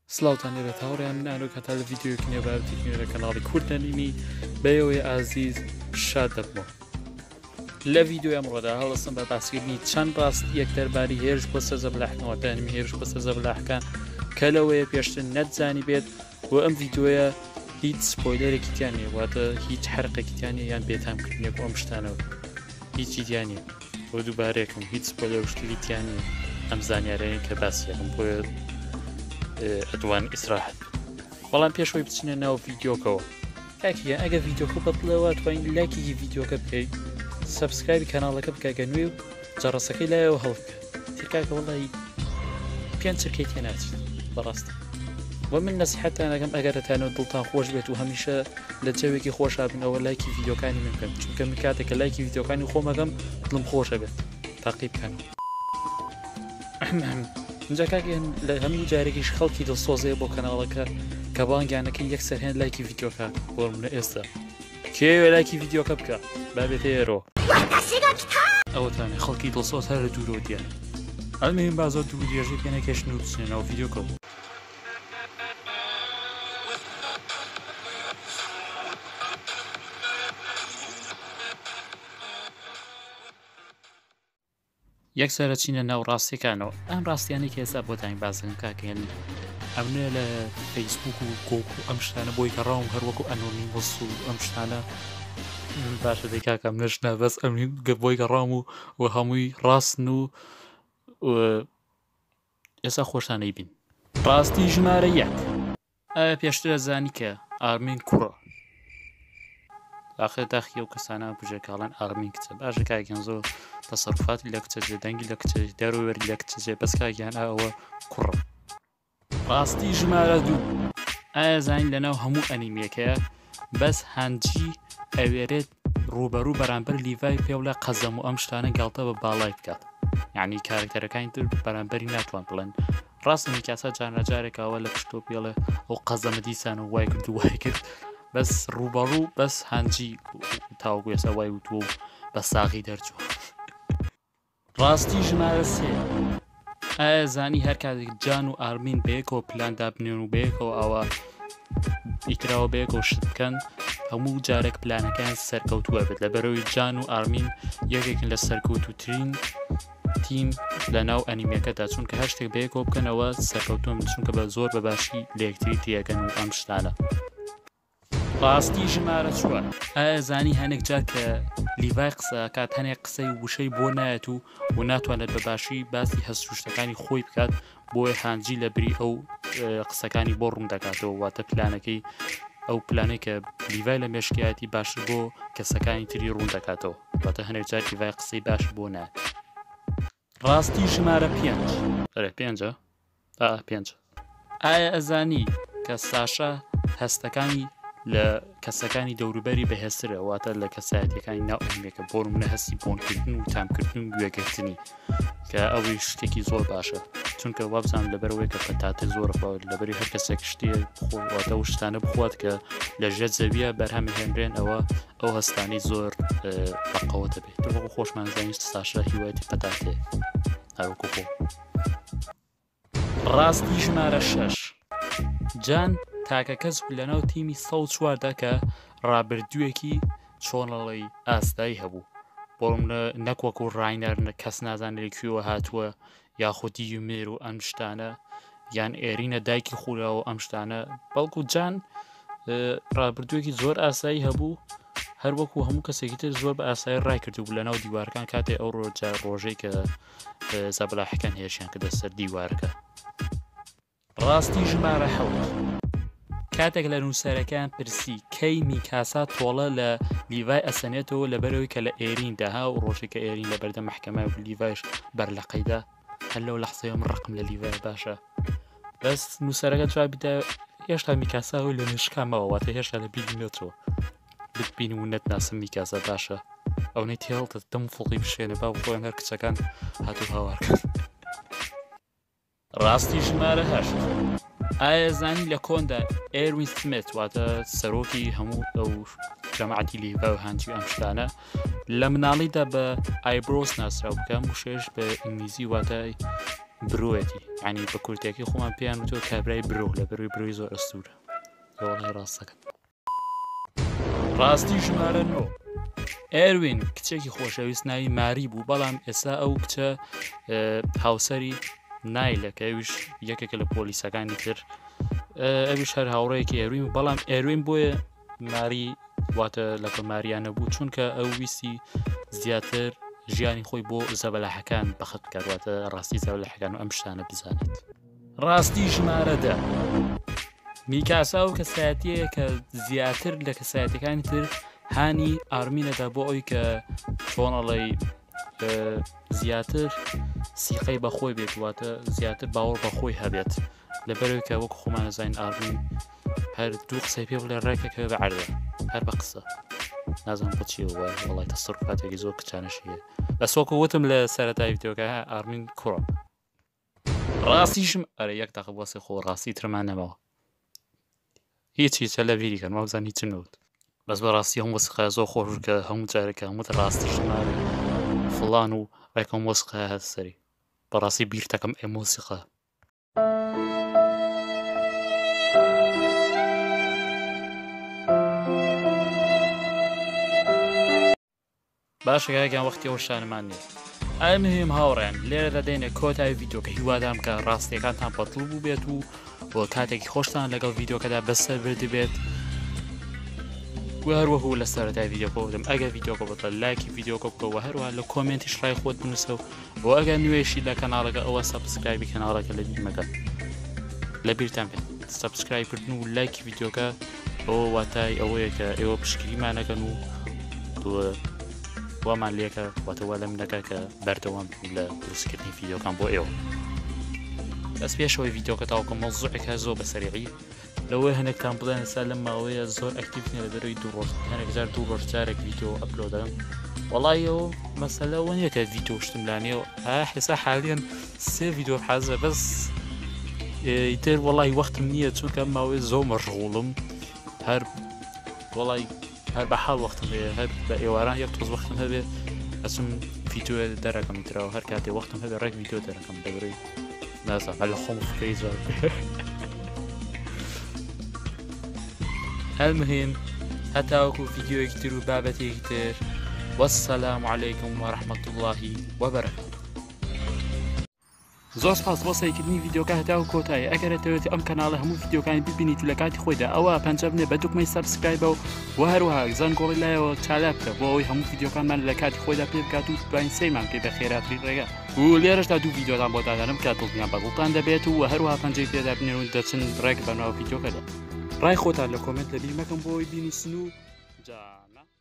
سلااوان لێرە تاوڕیان نانۆ کە تا لە ڤیددیوکنێ باوتیکنێرە کەناڵی کوردەنینی بەیەوەی ئازیز شاد دەبمەوە لە ڤیددیو ئەمڕۆدا هەڵەسم بە باسکردنی چەند ڕاستی یەک دەرباری هێرش بۆ سەرزە بەلاحکەوە دانمی هێرش بۆ سەرزە بەلاحەکان کە لەوەیە پێشتر نەتزانی بێت و ئەم ڤیددیوە هیچ سپۆیلەرێکی تیان نیە واتە هیچ حرقێکی تیان نیە یان بێتامکردنێک ئەم شتانەوە هیچی تیان نیە بۆ دووبارەیەکم هیچ سپۆیلەر شتێکی تیان نیە ئەم زانیارەیە کە باسیەکەم بۆیە ئەدوان ئیسراحەت بەڵام پێشەوەی بچینە ناو ڤیددیۆکەوە کاکیە ئەگە ڤیددیۆکە بەڵەوە توانین لایکی ڤیددیۆکە بکەیت سەبسکرایبی کەناڵەکە بکەگە نوێ و جەڕەسەکەی لایەوە هەڵبکە تیرکاکە وەڵی پێنج چرکەی تێ ناچێت بەڕاستە و من نەسیحەتتان ئەگەم ئەگەرەتانەوە دڵتان خۆش بێت و هەمیشە لە جەوێکی خۆشا بنەوە لایکی ڤیددیۆکانی من بکەن چونکە من کاتێکە لایکی ڤیددیۆکانی خۆمەکەم دڵم خۆشە بێت تاقی بکەنەوە اینجا کاکیان لە هەموو جارێکیش خەڵکی دڵسۆزەیە بۆ کەناڵەکە کە بانگیانەکەی یەکسەر هێن لایکی ڤیددیۆکە بۆ منە ئێستا کێوێ لایکی ڤیددیۆکە بکە بابێتە ئێرۆ ئەوەتانێ خەڵکی دڵسۆز هەر لە دوورۆ دیان ئەلمێن بازۆ دوو درێژەی پێ نەکەشن و بچێنەوە ڤیددیۆکە یەکسەرە چینە ناو ڕاستیەکانەوە ئەم ڕاستیانەی کە ئێستا بۆتانی بازن کاکەن ئەمنە لە فەیسبوک و کۆک و ئەم شتانە بۆی کە ڕاوم هەروەکو ئەنۆنیمۆس و ئەم شتانە باشە دەی کاکەم نەشنا بەس ئەمنی بۆی کە ڕام و هەمووی ڕاستن و ئێستا خۆشانەی بین ڕاستی ژمارە یەک ئایا پێشترە زانی کە ئارمین کوڕە آخر داخی و کەسانە بژێکاڵان ئارمین کچە باشە کاگەن زۆر تەسەڕوفاتی لە کچە دەنگی لە کچە دەروەری لە کچە بەس کاگیان ئەوە کوڕە ڕاستی ژمارە دوو ئایا زانین لەناو هەموو ئەنیمێکەیە بەس هەنجی ئەوێرێت ڕوبەڕوو بەرامبەر لیڤای پێوڵە قەزەم و ئەم شتانە گاڵتە بە باڵای بکات یعنی کارکتەرەکانی تر بەرامبەری ناتوان بڵێن ڕاستنی کاسە جارێکەوە لە پشتۆ پێڵێ ئەو قەزەمە دیسان و وای کرد و وای کرد بەس ڕوبەڕوو بەس هەنجی تاوەکو ئێستا وای وتووە و بە ساغی دەرچووە ڕاستی ژمارە سێ ئایا زانی هەر کاتێک جان و ئارمین بەیەکەوە پلاندا بنێن و بەیەکەوە ئەوە ئیتراوە بەیەکەوە شت بکەن هەموو جارێک پلانەکان سەرکەوتووە بێت لەبەرەوەی جان و ئارمین یەکێکن لە سەرکەوتووترین تیم لە ناو ئەنیمەکەدا چونکە هەر شتێک بەیەکەوە بکەنەوە سەرکەوتوون چونکە بە زۆر بەباشی لە یەکتری تێگەن و ئەم شتانە ڕاستی ژمارە چوار ئایا زانی هەنێک جار کە لیڤای قسە کات هەنێک قسەی وشەی بۆ نایەت و ناتوانێت بەباشی باسی هەستوشتەکانی خۆی بکات بۆیە هانجی لە بری ئەو قسەکانی بۆ ڕوون دەکاتەوە واتە پلانەکەی ئەو پلانێک کە لیڤای لە مێشکایەتی باشتر بۆ کەسەکانی تری ڕوون دەکاتەوە واتە هەنێک جار لیڤای قسەی باش بۆ نایەت ڕاستی ژمارە پێنج پێنجە پێنج ئایا ئەزانی کە ساشا هەستەکانی لە کەسەکانی دەوروبەری بەهێزترە واتە لە کەسایەتیەکانی ناو ئەنیمێکە بۆ نمونە هەستی بۆنکردن و تامکردن و گوێگرتنی کە ئەوەی شتێکی زۆر باشە چونکە وابزان لەبەرەوەی کە پەتاتە زۆرە لەبەری هەر کەسێک شتێ واتە و شتانە بخوات کە لە ژێر زەویە بەرهەمی هێنرێن ئەو هەستانی زۆر بەقەوە دەبێت وەکو خۆشمان زانیست ساشا هیوایەتی پەتاتێ هەروەکو خۆ ڕاستی ژمارە شەش جان تاکە کەس لەناو تیمی 104دا کە ڕابردوویەکی چۆنەڵی ئاستایی هەبوو بۆ نەکوەکو ڕاینەر کەس نازانێت کوێوە هاتووە یاخودی یومێر و ئەم شتانە یان ئێرینە دایکی خوراوە ئەم شتانە بەڵکو جان ڕابردوویەکی زۆر ئاسایی هەبوو هەروەکو هەموو کەسێکی تر زۆر بە ئاسایی ڕای کردو لەناو دیوارەکان کاتێ ئەو ڕۆژەی کە زەبلاحەکان هێشیان کە دەسەر دیوارەکە ڕاستی ژمارە حەوت کاتێک لە نووسەرەکان پرسی کەی میکاسا تۆڵە لە لیڤای ئەسەنێتەوە لەبەرەوەی کە لە ئێرین داها و ڕۆژێک کە ئێرین لە بەردە مەحکەمە و لیڤایش بەر لە قەیدا هەر لەو لەحزەیە من ڕقم لە لیڤای باشە بەس نووسەرەکە جوابیدا هێشتا میکاساوی لە نشکامەوە واتە هێشتا لە بیری نێتەوە بتبین و نەتناسم میکاسا باشە ئەو نەی تێڵتە دەم فڵقی بشێنە با خۆیان هەر کچەکان هاتوو هاوارکرد ڕاستی ژمارە هەشت ئایا زانی لە کۆندا ئێروین سمێت واتە سەرۆکی هەموو ئەو جەماعەتی لیڤا و هانجی ئەم شتانە لە مناڵیدا بە ئایبرۆس ناسرااو بکەم وشێش بە ئینگلیزی واتە برۆەتی ینی بە کورتێکی خۆمان پێیان وتۆ کابرای برۆ لە بەروی بروی زۆر ئەستورە وەڵای ڕاستەکە ڕاستی ژمارە 9 ئێروین کچێکی خۆشەویست ناوی ماری بوو بەڵام ئێستا ئەو کچە هاوسەری نایلەکە ئەویش یەکێکە لە پۆلیسەکانی تر ئەویش هەر هاوڕەیەکی ئێروین بەڵام ئێروین بۆیە ماری واتە لەگەڵ ماریانە بوو چونکە ئەو ویستی زیاتر ژیانی خۆی بۆ زەبەلەحەکان بەخت بکاتواتە ڕاستی زەبەلەحەکان و ئەم شتانە بزانێت ڕاستی ژمارە 10 میکاسا و کەسایەتیەیە کە زیاتر لە کەسایەتەکانی تر هانی ئارمینەدا بۆ ئەوی کە چۆنەڵی زیاتر سیقەی بەخۆی بێت واتە زیاتر باوەڕ بەخۆی هەبێت لەبەرەوەی کە وەکو خۆمان نەزانین ئارمین هەر دوو قسەی پێ بڵێ ڕێکەکە بە عەردە هەر بە قسە نازانم بۆچی وەڵای تەسەڕوفاتێکی زۆر کچانەشیە بەس وەکو وتم لە سەرەتای ڤیدیۆکە ئارمین کوڕە ڕاستیشم ئەرە یەک دەقە بۆسێ خۆ ڕاستی ترمان نەماوە هیچی چە لە ڤیریکەن وابزان هیچ نەوت بەس بەڕاستی هەموو وەسقە زۆر خۆش کە هەموو جارێکە هەمووتە ڕاستی ژمارە فڵان و ڕێکم وەسقە هەت سەری بەڕاستی بیرتەکەم ئێمۆسیقە باشە گایگان وەختی ئەوە شانمان نیە ئای مهم هاوڕێن لێرە دەدەینە کۆتای ڤیدیۆکە هیوادام کە ڕاستیەکانتان پەتڵ بوو بێت و بۆ کاتێکی خۆشتان لەگەڵ ڤیدیۆکەدا بەسەر بردی بێت و هەروەکو لە سەرەتای ڤیدیۆکە وتم ئەگەر ڤیدیۆکە بەتە لایکی ڤیدیۆکە بکەوە هەروە لە کۆمنتیش ڕای خۆت بنووسە و بۆ ئەگەر نوێشی لە کەناڵەکە ئەوە سەبسکرایبی کەناڵەکە لە بیرمەکە لە بیرتان بێت سەبسکرایبکردن و لایکی ڤیدیۆکە ئەوە واتای ئەوەیە کە ئێوە پشتگیریمانەکەن و وامان لێکە واتەوە لەم نەکە کە بەردەوام لە دروستکردنی ڤیدیۆکان بۆ ئێوە بەس پێشەوەی ڤیدیۆکە تاوکە مەوزوعێکە زۆر بەسەریعی لەوەی هەنێکتان بڵێن ئێستا لەم ماوەیە زۆر ئەکتیڤ لە بەرەوەی دوو ڕۆژ هەنێک جار دوو ڕۆژ جارێک ڤیدیۆ ئەپلۆدەم وەڵای ئەوە مەسەلە ئەوە نییە کە ڤیدیۆ شتم لانێەوە حێسا حالیان 3 ڤیدیۆ حەزە بەس ئیتر وەڵای وەختم نییە چونکە ئەم ماوەی زۆر مەشغوڵم هەر وەڵای هەر بە حاڵ وەختم هەیە هەر بە ئێواران یەک تۆز وەختم هەبێ ئەچم ڤیدیۆ دەرەکەم تراوە هەر کاتێ وەختم هەبێ ڕێک ڤیدیۆ دەرەکەم دەبڕی نازانم هەر لە خۆم فکری زۆر المهم هەتاوەکو ڤیدیۆیەکی تر و بابەتێکی تر وەسسەلام عەلەیکم وەڕەحمەت الله وەبەرەکاتوه زۆر سپاس بۆ سەیرکردنی ڤیدیۆکە هەتاو کۆتایە ئەگەر دەوێت ئەم کەناڵە هەموو ڤیدیۆکانی ببینیت و لە کاتی خۆیدا ئەوە پەنجە بنێ بە دوگمەی سەبسکرایبە و هەروەها زەنگۆڵی لایەوە چالاک بکە بۆ ئەوەی هەموو ڤیدیۆکانمان لە کاتی خۆیدا پێ بکات و دوایین سەیرمان پێ بە خێراتری ڕێگە و لێرەشدا دوو ڤیدیۆتان بۆ دادانم کە دڵنیان بە گوڵتان دەبێت و هەروەها پەنجەی پێدا بنێن و دەچن ڕێک بەناو ڤیدیۆکەدا ڕای خۆتان لە کۆمنت لەبیر مەکەن بۆ ئەوی بینووسن و جانە